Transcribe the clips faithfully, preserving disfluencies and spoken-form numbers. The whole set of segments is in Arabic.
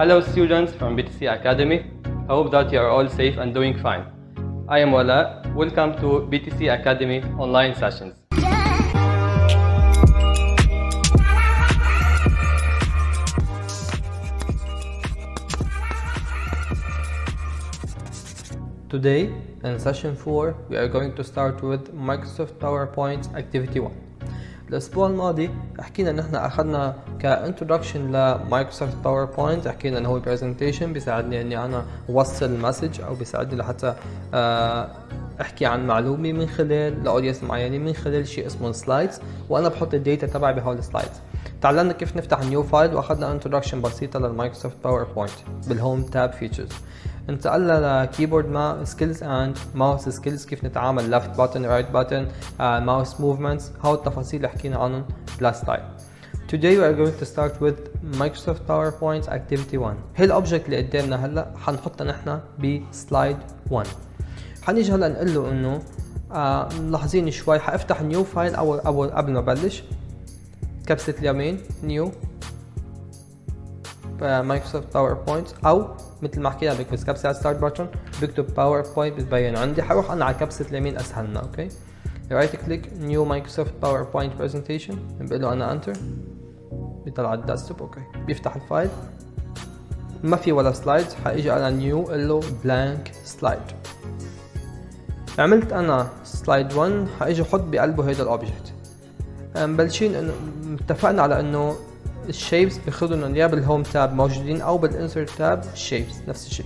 Hello students from B T C Academy. I hope that you are all safe and doing fine. I am Wala. Welcome to B T C Academy online sessions. Today in session four we are going to start with Microsoft PowerPoint Activity one. الأسبوع الماضي حكينا إن إحنا أخذنا كإنترودكشن لمايكروسوفت باوربوينت، حكينا إنه هو برزنتيشن بيساعدني إني أنا أوصل مسج أو بيساعدني لحتى أحكي عن معلومة من خلال لأودينس معينة من خلال شيء اسمه سلايدز، وأنا بحط الداتا تبعي بهول السلايدز. تعلمنا كيف نفتح نيو فايل وأخذنا انترودكشن بسيطة للمايكروسوفت باوربوينت بالهوم تاب فيتشرز. انتقلنا لكيبورد ما سكيلز اند ماوس سكيلز، كيف نتعامل ليفت باتن رايت باتن ماوس موفمنتس، هول التفاصيل اللي حكينا عنهم لاست تايم. Today we are going to start with Microsoft PowerPoint Activity one. هي الاوبجكت اللي قدامنا هلا حنحطها نحن بسلايد واحد. حنيجي هلا نقول له انه آه ملاحظين شوي، حافتح نيو فايل اول اول قبل ما بلش، كبسة اليمين نيو مايكروسوفت باوربوينت، او مثل ما حكينا بكبس كبسة على ستارت باتن بكتب باوربوينت بتبين عندي، حروح انا على كبسة اليمين اسهلنا. اوكي، رايت كليك نيو مايكروسوفت باوربوينت برزنتيشن، بقول له انا انتر، بيطلع الديسكتوب. اوكي، بيفتح الفايل، ما في ولا سلايدز، حاجي على نيو قل له بلانك سلايد. عملت انا سلايد واحد، حاجي احط بقلبه هيدا الاوبجكت. مبلشين انه اتفقنا على انه الشيبس بياخذوا لهم يا بالهوم تاب موجودين او بالانسرت تاب الشيبس نفس الشيء.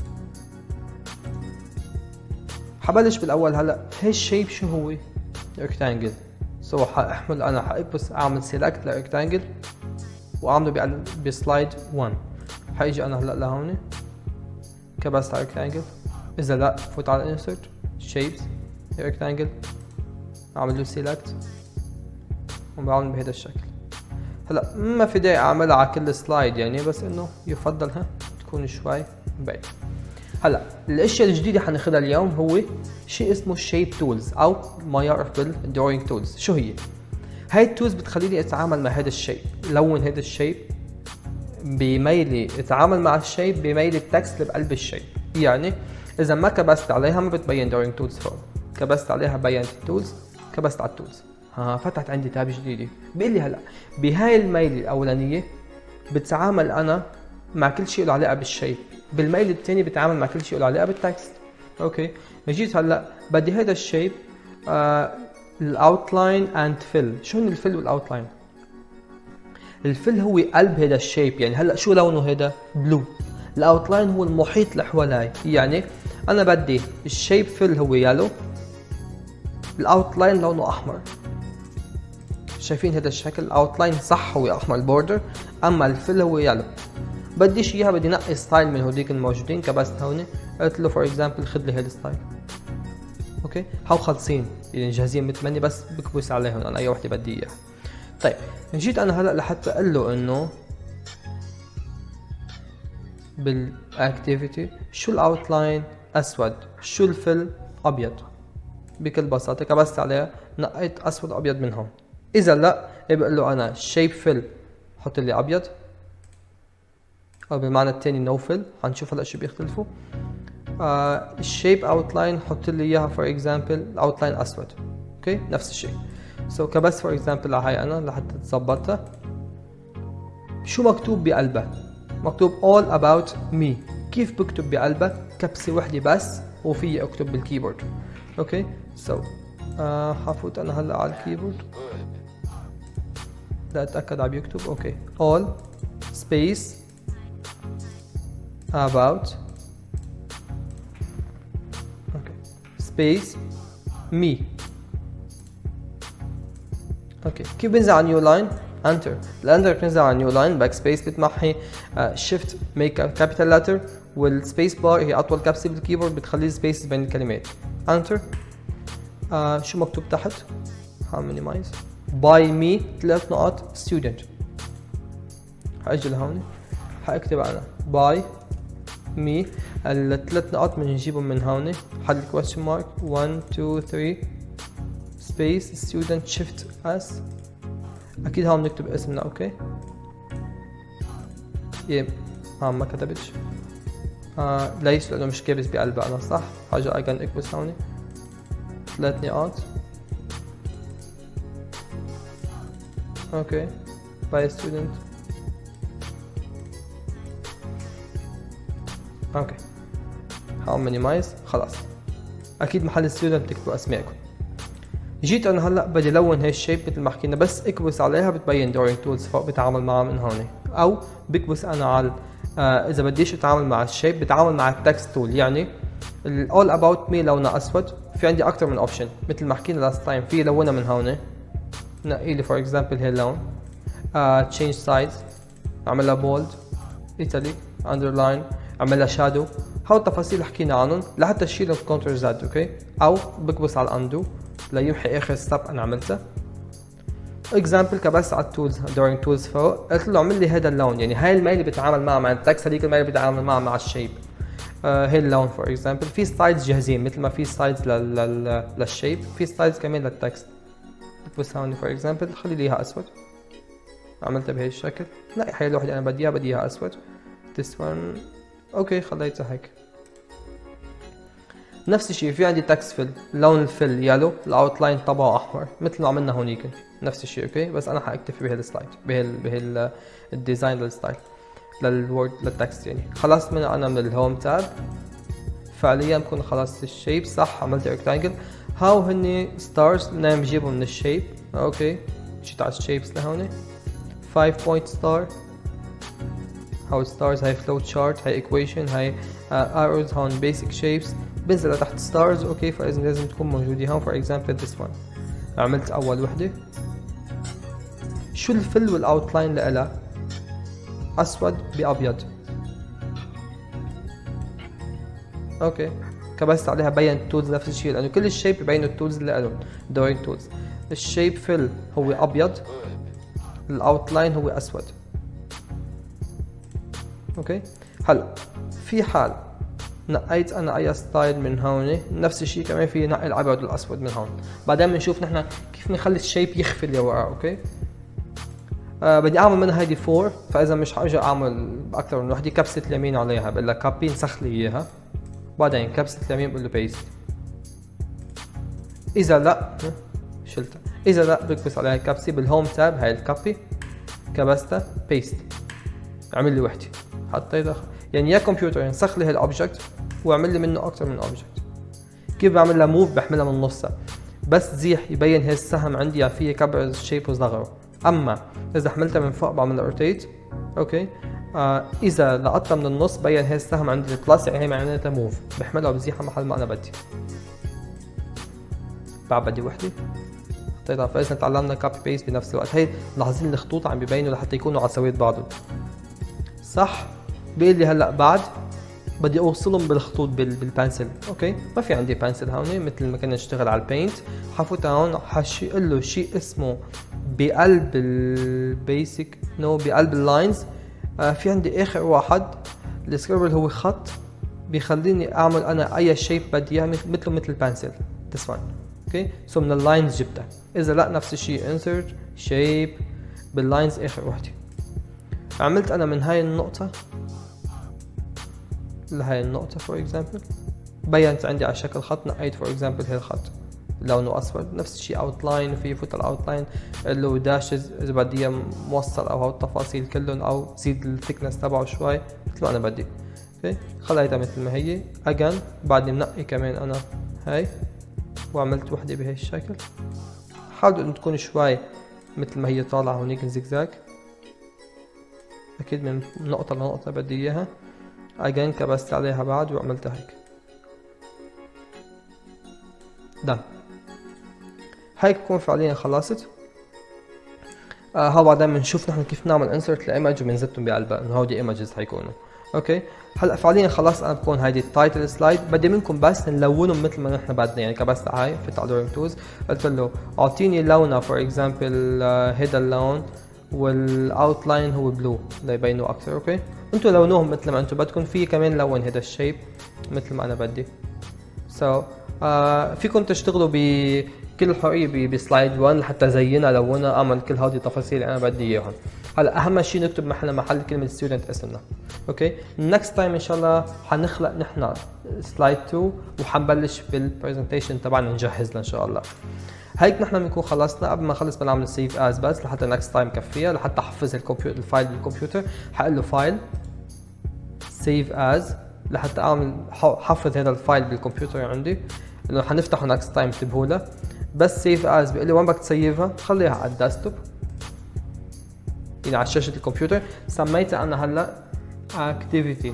حبلش بالاول هلا، هي الشيب شو هو؟ ريكتانجل. سو حاحمل انا حابس اعمل سيلكت لريكتانجل واعمله بسلايد واحد. حيجي انا هلا لهون كبست على ريكتانجل، اذا لا فوت على انسرت شيبس ريكتانجل، اعمل له سيلكت وبعمل بهذا الشكل. هلا ما في داعي اعملها على كل سلايد يعني، بس انه يفضل ها تكون شوي بعيد. هلا الاشياء الجديده حناخذها اليوم هو شيء اسمه شيب تولز، او ما يعرف بالدروينج تولز. شو هي؟ هاي التولز بتخليني اتعامل مع هذا الشيب، لون هذا الشيب، بميلي اتعامل مع الشيب بميل التكست اللي بقلب الشيب. يعني اذا ما كبست عليها ما بتبين دروينج تولز فوق، كبست عليها بينت التولز، كبست على التولز ها فتحت عندي تاب جديده. بيقول لي هلا بهاي الميل الاولانيه بتعامل انا مع كل شيء له علاقه بالشيب، بالميل الثاني بتعامل مع كل شيء له علاقه بالتكست. اوكي، جيت هلا بدي هذا الشيب الاوتلاين اند فيل. شو هن الفيل والاوتلاين؟ الفيل هو قلب هذا الشيب، يعني هلا شو لونه هذا؟ بلو. الاوتلاين هو المحيط اللي حوالي، يعني انا بدي الشيب فيل هو يالو، الاوتلاين لونه احمر. شايفين هذا الشكل؟ الاوتلاين صح هو احمر البوردر، اما الفيل هو يالو. بديش اياها، بدي نقي ستايل من هوديك الموجودين، كبست هون قلت له فور اكزامبل خذ لي هذا الستايل. اوكي، هاو خلصين يعني جاهزين مثل مني، بس بكبس عليهم انا اي وحده بدي اياها. طيب جيت انا هلا لحتى اقول له انه بالاكتيفيتي شو الاوتلاين اسود، شو الفيل ابيض. بكل بساطه كبست عليها نقيت اسود ابيض من هون. اذا لا بقول له انا شيب فيل حط لي ابيض، او بالمعنى الثاني نو فيل. حنشوف هلا شو بيختلفوا. آه الشيب اوتلاين حط لي اياها فور اكزامبل الاوتلاين اسود. اوكي، نفس الشيء. سو so, كبس فور اكزامبل على هاي انا لحتى تظبطها. شو مكتوب بقلبها؟ مكتوب all about me. كيف بكتب بقلبها؟ كبسه وحده بس وفي اكتب بالكيبورد. اوكي، سو so, آه حفوت انا هلا على الكيبورد لأتأكد عم يكتب. اوكي، all space about اوكي space me. اوكي، كيف بنزل على نيو لاين؟ انتر. الانتر بتنزل على نيو لاين، باك سبيس بتمحي، شيفت ميك كابيتال لتر، والسبيس بار هي اطول كبسه بالكيبورد بتخلي سبيس بين الكلمات. انتر. آه شو مكتوب تحت؟ ها مينيمايز باي مي ثلاث نقط ستودنت. حاجي لهون حاكتب انا باي مي، الثلاث نقط بنجيبهم من هون، حد الكويستشن مارك واحد اثنين ثلاثة سبيس ستودنت شيفت اس. اكيد هون بنكتب اسمنا. اوكي، ها ما كتبتش. آه ليش؟ لانه مش كابس بقلبها انا صح؟ حاجة اجن اكبس هون ثلاث نقاط. اوكي باي ستودنت. اوكي هعمل مينيمايز خلاص. اكيد محل ستودنت تكتبوا اسمائكم. جيت انا هلا بدي لون هي الشيب مثل ما حكينا، بس اكبس عليها بتبين دروينج تولز فوق، بتعامل معها من هون، او بكبس انا على آه اذا بديش اتعامل مع الشيب بتعامل مع التكست تول. يعني الاول اباوت مي لونها اسود، في عندي اكثر من اوبشن مثل ما حكينا لاست تايم. في لونها من هون، نقي لي فور اكزامبل هي اللون، تشينج سايز، اعملها بولد، ايتاليك، اندرلاين، اعملها شادو. هاو التفاصيل اللي حكينا عنهم لحتى تشيل الكونتر زاد. اوكي او بكبس على الاندو ليمحي اخر ستيب انا عملتها. اكزامبل كبس على التولز دورينج تولز فوق، قلت له اعمل لي هذا اللون، يعني هاي الماي اللي بتعامل معها مع التكست، هذيك الماي اللي بتعامل معها مع الشيب. آه هي اللون فور اكزامبل. في سلايدز جاهزين مثل ما في سلايدز للشيب، في سلايدز كمان للتكست. بكبس هون فور اكزامبل خلي لي اياها اسود، عملتها بهي الشكل. لا هي الوحده انا بدي اياها بدي اياها اسود. this one اوكي خليتها هيك. نفس الشيء في عندي تكست فيل، لون الفيل يالو، الاوتلاين تبعه احمر مثل ما عملنا هونيك. نفس الشيء اوكي، بس انا حاكتفي بهالسلايد بهال بهال الديزاين للستايل للوورد للتكست. يعني خلصت من انا من الهوم تاب، فعليا بكون خلصت الشيب صح. عملت ريكتانجل. هاو هني ستارز بدنا نجيبهم من الشيب. اوكي جيت على الشيبس لهون، five point star. هاو ستارز هاي فلو تشارت، هاي equation، هاي arrows هون basic shapes. بنزل لتحت ستارز. اوكي فاذا لازم تكون موجودة هون for example this one. عملت اول وحدة. شو الفل والاوتلاين لها؟ اسود بابيض. اوكي كبست عليها بين التولز نفس الشيء، لانه كل الشيب ببينوا التولز اللي لهم دروينج تولز. الشيب فيل هو ابيض، الاوتلاين هو اسود. اوكي هلا في حال نقيت انا اي ستايل من هون، نفس الشيء كمان في نقي الابيض والاسود من هون. بعدين بنشوف نحن كيف نخلي الشيب يخفي اللي وراه. اوكي آه بدي اعمل منها هيدي فور، فاذا مش حاجه اعمل اكثر من وحده كبسه اليمين عليها بقول لها كوبي نسخ لي اياها، بعدين كبسه اليمين بقول له بيست. اذا لا شلتها، اذا لا بكبس عليها كبسه بالهوم تاب هاي الكوبي، كبستها بيست عمل لي وحده حطيتها. يعني يا كمبيوتر ينسخ لي هالاوبجكت واعمل لي منه اكثر من اوبجكت. كيف بعمل لها موف؟ بحملها من نصها بس زيح يبين هي السهم عندي، يعني فيه كبر الشيب وصغره. اما اذا حملتها من فوق بعمل روتيت. اوكي آه اذا لقطتها من النص بين هي السهم عندي البلس، يعني هي معناتها موف، بحملها وبزيحها محل ما انا بدي. بعد بدي وحده حطيتها، فاذا تعلمنا كوبي بيست بنفس الوقت. هي لاحظين الخطوط عم بيبينوا لحتى يكونوا على سويه بعضهم صح. بيقول لي هلا بعد بدي اوصلهم بالخطوط بالبنسل. اوكي ما في عندي بنسل هون مثل ما كنا نشتغل على البينت. حفوت هون حشي له شيء اسمه بقلب البيسك نو بقلب اللاينز. آه في عندي اخر واحد السكربل هو خط بيخليني اعمل انا اي شيب بدي اياه مثله مثل البنسل. this one اوكي سو من اللاينز جبتها. اذا لا نفس الشيء insert shape باللاينز اخر وحده. عملت انا من هاي النقطة لهاي النقطة فور اكزامبل، بينت عندي على شكل خط. نقيت فور اكزامبل هي الخط لونه اسود. نفس الشيء اوتلاين، وفي فوت الاوتلاين له داشز اذا بدي اياه موصل او هاو التفاصيل كلهم، او زيد الثيكنس تبعه شوي مثل ما انا بدي. اوكي خليتها مثل ما هي. اجن بعدني منقي كمان انا هاي وعملت وحدة بهي الشكل. حاولوا ان تكون شوي مثل ما هي طالعة هونيك زيكزاك، اكيد من نقطة لنقطة بدي اياها. اجين كبست عليها بعد وعملتها هيك. دان هيك بكون فعليا خلصت. آه ها بعدين بنشوف نحن كيف نعمل انسرت لايمج وبنزتهم بقلبها انه هودي ايمجز حيكونوا. اوكي هلا فعليا خلاص انا بكون هيدي التايتل سلايد. بدي منكم بس نلونهم مثل ما نحن بدنا. يعني كبست هاي فت على دورينج تولز قلت له اعطيني لونه فور اكزامبل هيدا اللون والاوتلاين هو بلو ليبينوا اكثر. اوكي انتم لونوهم مثل ما انتم بدكم. في كمان لون هذا الشيب مثل ما انا بدي. سو so, uh, فيكم تشتغلوا ب كل الحريه بسلايد واحد لحتى زينها لونها اعمل كل هذه التفاصيل اللي انا بدي اياهم. هلا اهم شيء نكتب محل محل كلمه ستودنت اسمنا. اوكي نكست تايم ان شاء الله حنخلق نحن سلايد اثنين وحنبلش بالبرزنتيشن تبعنا نجهز لها ان شاء الله. هيك نحن بنكون خلصنا. قبل ما نخلص بنعمل سيف از بس لحتى نكست تايم كفيها لحتى احفظ الكمبيوتر الفايل بالكمبيوتر. حقول له فايل سيف از لحتى اعمل حفظ هذا الفايل بالكمبيوتر عندي انه حنفتحه نكست تايم انتبهوا له. بس سيف از بيقول لي وين بدك تسيفها؟ خليها على الديسكتوب يعني على شاشه الكمبيوتر. سميتها انا هلا activity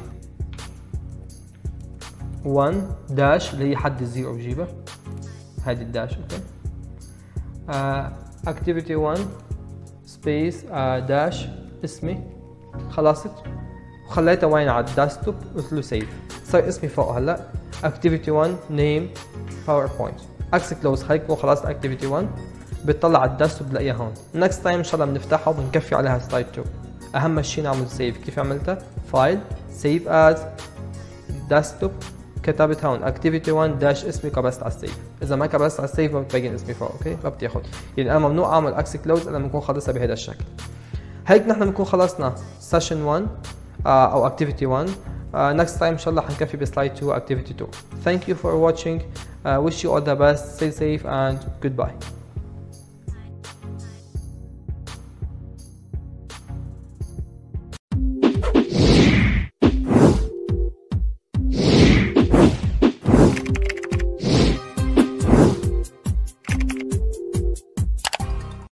واحد داش اللي هي حد الزيرو بجيبها هذه الداش. اوكي uh, activity واحد سبيس uh, داش اسمي خلصت وخليتها وين على الديسكتوب. قلت له سيف صار اسمي فوق هلا activity واحد name powerpoint اكس كلوز. هيك بكون خلصت activity واحد بتطلع على الديسكتوب بلاقيها هون. نكست تايم ان شاء الله بنفتحها وبنكفي عليها سلايد اثنين. اهم شيء نعمل سيف. كيف عملتها؟ فايل سيف از ديسكتوب كتبت هون activity واحد داش اسمي كبست على السيف. اذا ما كبست على السيف ما بتبين اسمي فوق. اوكي ما بتاخذ يعني انا ممنوع اعمل اكس كلوز الا بنكون خلصها بهذا الشكل. هيك نحن بنكون خلصنا سيشن واحد آه او activity واحد. Uh, next time ان شاء الله حنكفي بسلايد اثنين activity two. Thank you for watching. Uh, wish you all the best. Stay safe and goodbye.